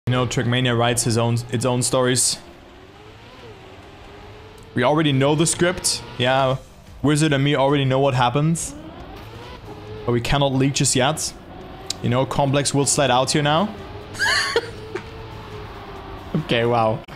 You know, Trackmania writes its own stories. We already know the script. Yeah, Wizard and me already know what happens. But we cannot leak just yet. You know, Complex will slide out here now. Okay, wow.